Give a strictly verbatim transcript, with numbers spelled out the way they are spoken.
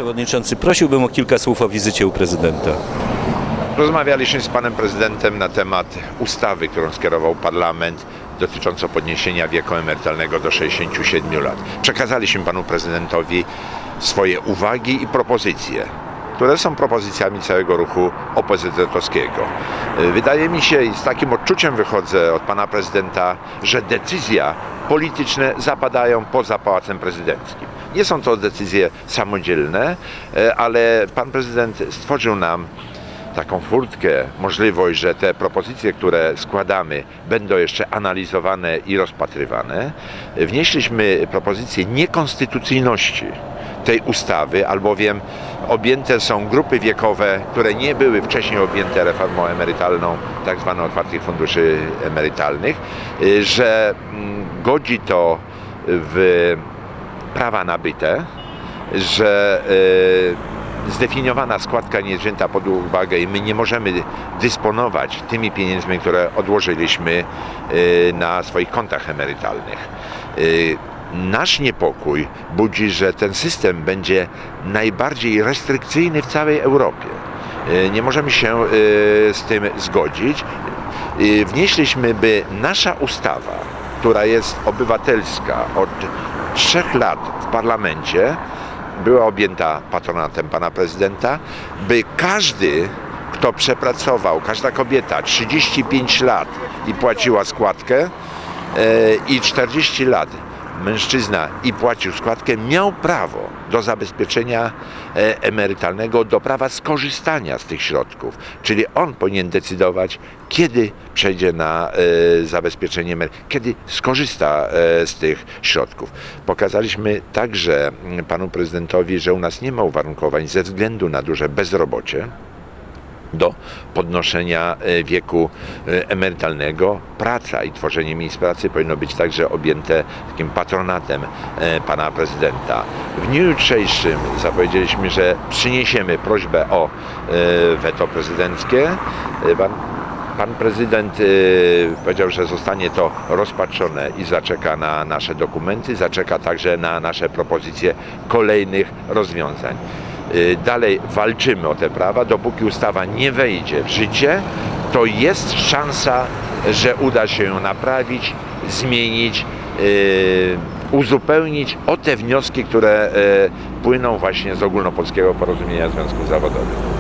Przewodniczący, prosiłbym o kilka słów o wizycie u prezydenta. Rozmawialiśmy z panem prezydentem na temat ustawy, którą skierował parlament dotyczącą podniesienia wieku emerytalnego do sześćdziesięciu siedmiu lat. Przekazaliśmy panu prezydentowi swoje uwagi i propozycje, które są propozycjami całego ruchu O P Z Z-owskiego. Wydaje mi się i z takim odczuciem wychodzę od pana prezydenta, że decyzje polityczne zapadają poza Pałacem Prezydenckim. Nie są to decyzje samodzielne, ale pan prezydent stworzył nam taką furtkę, możliwość, że te propozycje, które składamy, będą jeszcze analizowane i rozpatrywane. Wnieśliśmy propozycję niekonstytucyjności tej ustawy, albowiem objęte są grupy wiekowe, które nie były wcześniej objęte reformą emerytalną, tak zwaną otwartych funduszy emerytalnych, że godzi to w prawa nabyte, że zdefiniowana składka nie jest wzięta pod uwagę i my nie możemy dysponować tymi pieniędzmi, które odłożyliśmy na swoich kontach emerytalnych. Nasz niepokój budzi, że ten system będzie najbardziej restrykcyjny w całej Europie. Nie możemy się z tym zgodzić. Wnieśliśmy, by nasza ustawa, która jest obywatelska od trzech lat w parlamencie, była objęta patronatem pana prezydenta, by każdy, kto przepracował, każda kobieta trzydzieści pięć lat i płaciła składkę i czterdzieści lat mężczyzna i płacił składkę, miał prawo do zabezpieczenia emerytalnego, do prawa skorzystania z tych środków. Czyli on powinien decydować, kiedy przejdzie na zabezpieczenie emerytalne, kiedy skorzysta z tych środków. Pokazaliśmy także panu prezydentowi, że u nas nie ma uwarunkowań ze względu na duże bezrobocie do podnoszenia wieku emerytalnego. Praca i tworzenie miejsc pracy powinno być także objęte takim patronatem pana prezydenta. W dniu jutrzejszym zapowiedzieliśmy, że przyniesiemy prośbę o weto prezydenckie. Pan, pan prezydent powiedział, że zostanie to rozpatrzone i zaczeka na nasze dokumenty, zaczeka także na nasze propozycje kolejnych rozwiązań. Dalej walczymy o te prawa, dopóki ustawa nie wejdzie w życie, to jest szansa, że uda się ją naprawić, zmienić, uzupełnić o te wnioski, które płyną właśnie z ogólnopolskiego porozumienia związków zawodowych.